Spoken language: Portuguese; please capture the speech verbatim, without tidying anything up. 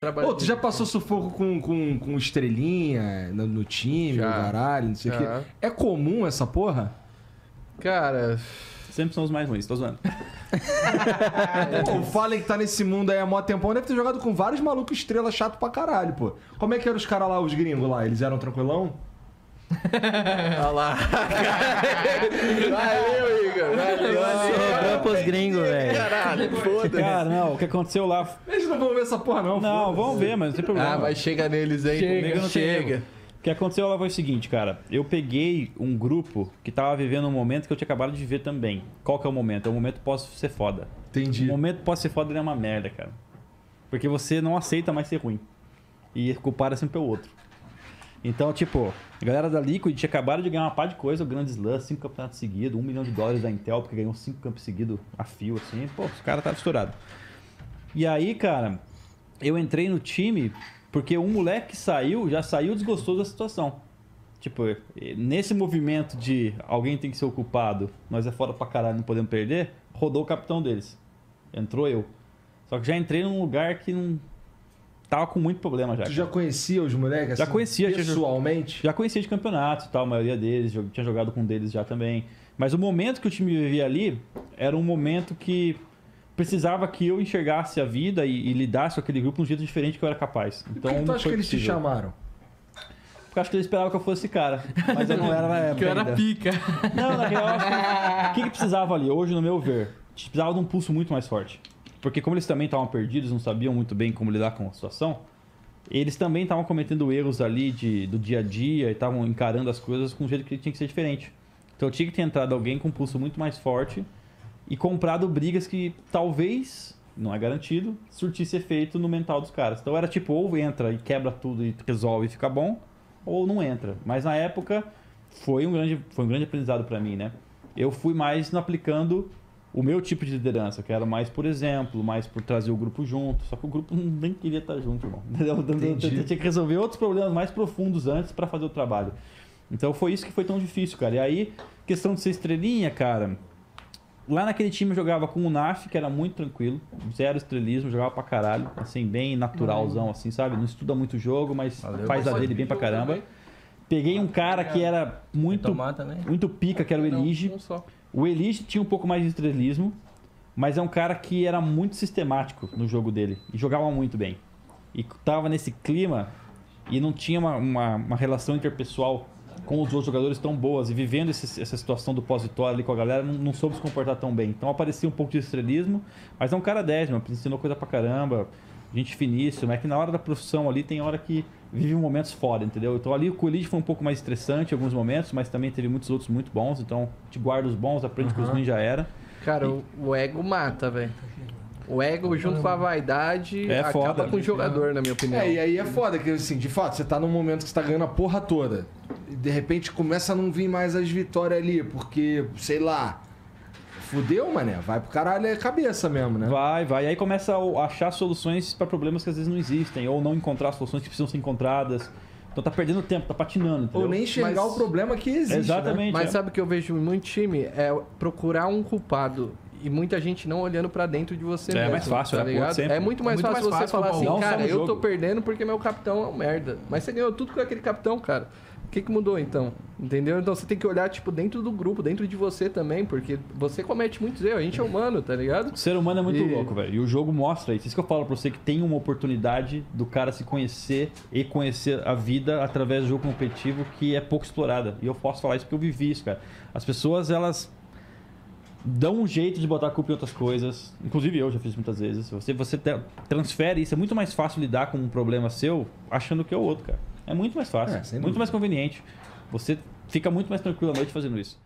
Pô, tu já passou sufoco com, com, com estrelinha no, no time, Já. no caralho, não sei o quê. Já. É comum essa porra? Cara, Sempre são os mais ruins, tô zoando. Pô, o Fallen que tá nesse mundo aí há mó tempão deve ter jogado com vários malucos estrela chato pra caralho, pô. Como é que eram os caras lá, os gringos lá? Eles eram tranquilão? olha lá. Valeu, Igor. Valeu, valeu. Sobrou pros gringos, velho. Caralho, foda-se. Cara, não, o que aconteceu lá... Eles não vão ver essa porra, não. Não, foda-se. vamos ver, mas não tem problema. Ah, mas chega neles aí. Chega, comigo não tem chega. erro. O que aconteceu lá foi o seguinte, cara. Eu peguei um grupo que tava vivendo um momento que eu tinha acabado de viver também. Qual que é o momento? É o momento posso ser foda. Entendi. O momento posso ser foda ele é uma merda, cara. Porque você não aceita mais ser ruim. E culpar é sempre o outro. Então, tipo, a galera da Liquid tinha acabado de ganhar uma pá de coisa, o Grand Slam, cinco campeonatos seguidos, um milhão de dólares da Intel, porque ganhou cinco campos seguidos a fio, assim. Pô, os caras estavam estourados. E aí, cara, eu entrei no time porque um moleque que saiu, já saiu desgostoso da situação. Tipo, nesse movimento de alguém tem que ser o culpado, nós é fora pra caralho, não podemos perder, rodou o capitão deles. Entrou eu. Só que já entrei num lugar que não... Tava com muito problema já. Tu já conhecia os moleques? Já assim, conhecia, já- pessoalmente? Já conhecia de campeonatos e tal, a maioria deles, jo- tinha jogado com um deles já também. Mas o momento que o time vivia ali era um momento que precisava que eu enxergasse a vida e, e lidasse com aquele grupo de um jeito diferente que eu era capaz. Então, Então, Por que tu não acha foi que eles te possível. chamaram? Porque eu acho que eles esperavam que eu fosse esse cara. Mas eu não era na época. Que eu era ainda. pica. Não, na real, eu acho que o que, que precisava ali, hoje, no meu ver? Precisava de um pulso muito mais forte. Porque como eles também estavam perdidos, não sabiam muito bem como lidar com a situação, eles também estavam cometendo erros ali de, do dia a dia e estavam encarando as coisas com um jeito que tinha que ser diferente. Então eu tinha que ter entrado alguém com um pulso muito mais forte e comprado brigas que talvez, não é garantido, surtisse efeito no mental dos caras. Então era tipo, ou entra e quebra tudo e resolve e fica bom, ou não entra. Mas na época foi um grande, foi um grande aprendizado pra mim, né? Eu fui mais no aplicando o meu tipo de liderança, que era mais por exemplo, mais por trazer o grupo junto. Só que o grupo nem queria estar junto, irmão. Entendeu? Entendi. Eu tinha que resolver outros problemas mais profundos antes pra fazer o trabalho. Então foi isso que foi tão difícil, cara. E aí, questão de ser estrelinha, cara... Lá naquele time eu jogava com o Naf, que era muito tranquilo, zero estrelismo, jogava pra caralho, assim, bem naturalzão, assim, sabe? Não estuda muito o jogo, mas Valeu. faz a dele bem pra caramba. Peguei um cara que era muito, Tomar também. muito pica, que era o Elige. Um só. O Elige tinha um pouco mais de estrelismo, mas é um cara que era muito sistemático no jogo dele e jogava muito bem. E tava nesse clima e não tinha uma, uma, uma relação interpessoal com os outros jogadores tão boas e vivendo esse, essa situação do pós-vitória ali com a galera, não, não soube se comportar tão bem. Então aparecia um pouco de estrelismo, mas é um cara dez, mano, ensinou coisa pra caramba, gente finíssima. É que na hora da profissão ali tem hora que vive momentos foda, entendeu? Então ali o Colide foi um pouco mais estressante em alguns momentos, mas também teve muitos outros muito bons, então te guarda os bons, aprende que os ruins já era. Cara, o, o ego mata, velho. O ego junto com a vaidade É acaba foda. com o jogador, na minha opinião. É, e aí é foda, que assim, de fato, você tá num momento que você tá ganhando a porra toda. E de repente começa a não vir mais as vitórias ali, porque, sei lá, fudeu, mané. Vai pro caralho é cabeça mesmo, né? Vai, vai. E aí começa a achar soluções para problemas que às vezes não existem, ou não encontrar soluções que precisam ser encontradas. Então tá perdendo tempo, tá patinando, entendeu? Ou nem enxergar Mas- o problema que existe. Exatamente. Mas é. sabe o que eu vejo em muito time? É procurar um culpado. E muita gente não olhando pra dentro de você É mesmo. mais fácil, tá é, pô, ligado? sempre. É muito mais Muito fácil mais você fácil falar culpar assim, o- Não só cara, no eu tô jogo. perdendo porque meu capitão é um merda. Mas você ganhou tudo com aquele capitão, cara. O que, que mudou então? Entendeu? Então você tem que olhar, tipo, dentro do grupo, dentro de você também, porque você comete muitos erros. A gente é humano, tá ligado? O ser humano é muito E- louco, velho. E o jogo mostra isso. Isso que eu falo pra você, que tem uma oportunidade do cara se conhecer e conhecer a vida através do jogo competitivo que é pouco explorada. E eu posso falar isso porque eu vivi isso, cara. As pessoas, elas dão um jeito de botar a culpa em outras coisas. Inclusive eu já fiz muitas vezes. Você, você te- transfere isso. É muito mais fácil lidar com um problema seu achando que é o outro, cara. É muito mais fácil. É, sem muito dúvida. mais conveniente. Você fica muito mais tranquilo à noite fazendo isso.